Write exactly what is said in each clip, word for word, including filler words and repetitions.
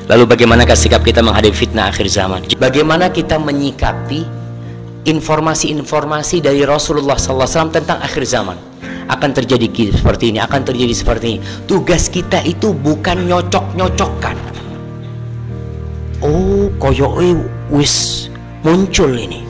Lalu bagaimanakah sikap kita menghadapi fitnah akhir zaman? Bagaimana kita menyikapi informasi-informasi dari Rasulullah sallallahu alaihi wasallam tentang akhir zaman? Akan terjadi seperti ini, akan terjadi seperti ini. Tugas kita itu bukan nyocok-nyocokkan. Oh, koyoke wis muncul ini.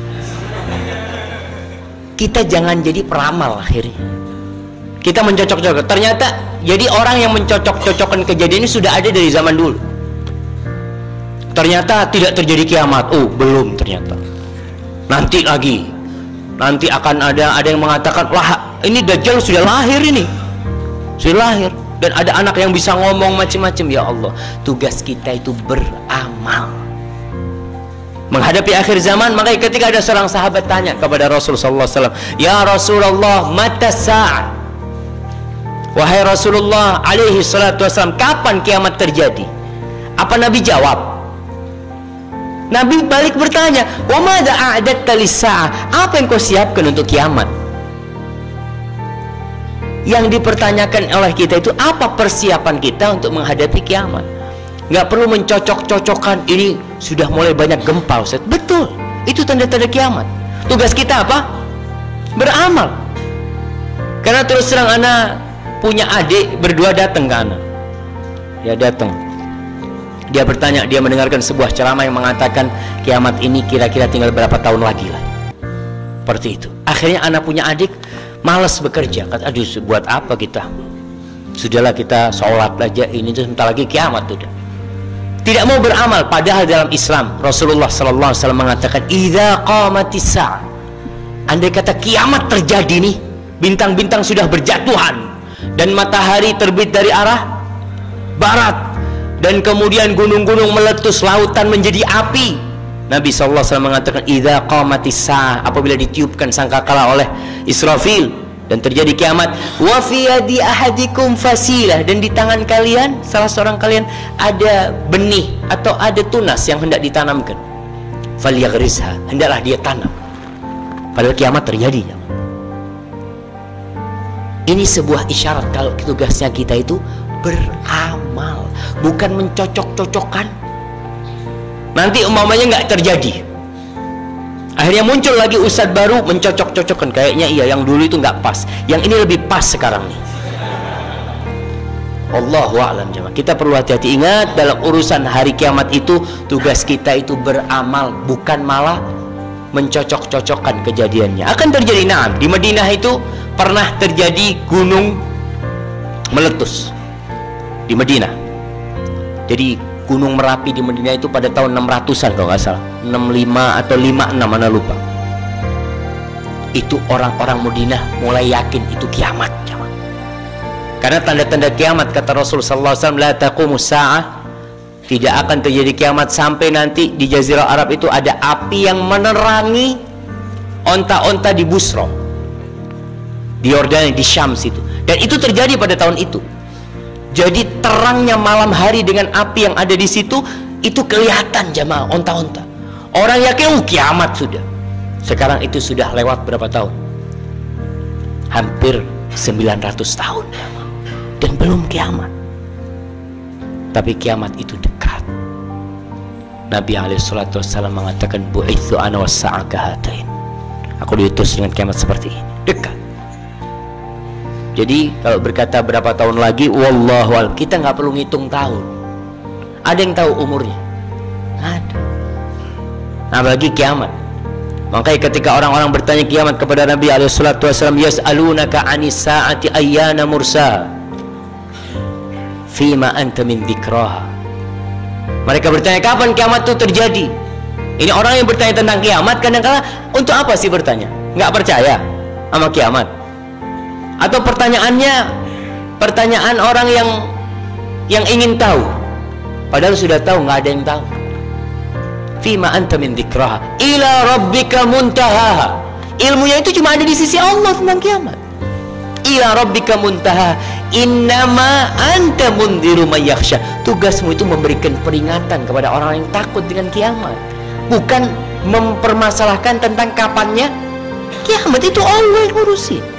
Kita jangan jadi peramal akhirnya. Kita mencocok-cocok. Ternyata jadi orang yang mencocok-cocokkan kejadian ini sudah ada dari zaman dulu. Ternyata tidak terjadi kiamat. Oh, belum ternyata. Nanti lagi. Nanti akan ada ada yang mengatakan, "Lah, ini Dajjal sudah lahir ini." Sudah lahir dan ada anak yang bisa ngomong macam-macam. Ya Allah, tugas kita itu beramal. Menghadapi akhir zaman, makanya ketika ada seorang sahabat tanya kepada Rasul sallallahu alaihi wasallam, "Ya Rasulullah, mata sa'ah?" Wahai Rasulullah alaihi salatu wasallam, kapan kiamat terjadi? Apa Nabi jawab? Nabi balik bertanya, "Wa madza a'datta lis-sa'ah?" Apa yang kau siapkan untuk kiamat? Yang dipertanyakan oleh kita itu apa persiapan kita untuk menghadapi kiamat. Nggak perlu mencocok-cocokkan, ini sudah mulai banyak gempa Ustaz. Betul, itu tanda-tanda kiamat. Tugas kita apa? Beramal. Karena terus terang anak punya adik berdua datang ke anak. Ya datang. Dia bertanya, dia mendengarkan sebuah ceramah yang mengatakan kiamat ini kira-kira tinggal berapa tahun lagi lah. Seperti itu. Akhirnya anak punya adik malas bekerja. Kata, aduh buat apa kita? Sudahlah kita sholat aja, ini tuh sebentar lagi kiamat udah. Tidak mau beramal. Padahal dalam Islam Rasulullah sallallahu alaihi wasallam mengatakan, idza qamatis sa'ah. Andai kata kiamat terjadi nih, bintang-bintang sudah berjatuhan dan matahari terbit dari arah barat dan kemudian gunung-gunung meletus, lautan menjadi api. Nabi sallallahu alaihi wasallam mengatakan, idza qamatis sa'ah, apabila ditiupkan sangkakala oleh Israfil dan terjadi kiamat, wa fi yadi ahadikum fasilah, dan di tangan kalian, salah seorang kalian ada benih atau ada tunas yang hendak ditanamkan, falyaghrisha, hendaklah dia tanam. Padahal kiamat terjadi. Ini sebuah isyarat kalau tugasnya kita itu beramal, bukan mencocok-cocokkan. Nanti umpamanya nggak terjadi, akhirnya muncul lagi ustadz baru mencocok-cocokkan, kayaknya iya yang dulu itu nggak pas, yang ini lebih pas sekarang nih. Allahu a'lam jemaah. Kita perlu hati-hati. Ingat, dalam urusan hari kiamat itu tugas kita itu beramal, bukan malah mencocok-cocokkan kejadiannya. Akan terjadi. Nah, di Madinah itu pernah terjadi gunung meletus di Madinah. Jadi Gunung Merapi di Madinah itu pada tahun enam ratusan kalau nggak salah, enam puluh lima atau lima puluh enam, mana lupa. Itu orang-orang Madinah mulai yakin itu kiamat. Karena tanda-tanda kiamat kata Rasul sallallahu alaihi wasallam, la taqumus sa'ah, tidak akan terjadi kiamat sampai nanti di Jazirah Arab itu ada api yang menerangi onta-onta di Busra, di Yordania, di Syam situ. Dan itu terjadi pada tahun itu. Jadi terangnya malam hari dengan api yang ada di situ itu kelihatan jamaah, onta-onta. Orang yakin oh, kiamat sudah. Sekarang itu sudah lewat berapa tahun? Hampir sembilan ratus tahun jamaah. Dan belum kiamat. Tapi kiamat itu dekat. Nabi alaihi salatu wassalam mengatakan, bu'itsu ana was-sa'ah kahatain. Aku diutus dengan kiamat seperti ini, dekat. Jadi kalau berkata berapa tahun lagi, wallahu a'lam, kita nggak perlu ngitung tahun. Ada yang tahu umurnya? Ada. Apalagi kiamat. Makanya ketika orang-orang bertanya kiamat kepada Nabi alaihi salatu wasallam, yas'alunaka 'anis sa'ati ayyana mursaha fima anta min dzikraha. Mereka bertanya kapan kiamat itu terjadi. Ini orang yang bertanya tentang kiamat kadang-kala untuk apa sih bertanya? Nggak percaya sama kiamat? Atau pertanyaannya pertanyaan orang yang yang ingin tahu, padahal sudah tahu, nggak ada yang tahu. Fima anta min dzikraha ila rabbika muntahaha. Ilmunya itu cuma ada di sisi Allah tentang kiamat. Ila rabbika muntaha innama anta mundziru may yakhsha. Tugasmu itu memberikan peringatan kepada orang yang takut dengan kiamat, bukan mempermasalahkan tentang kapannya kiamat. Itu Allah yang ngurusin.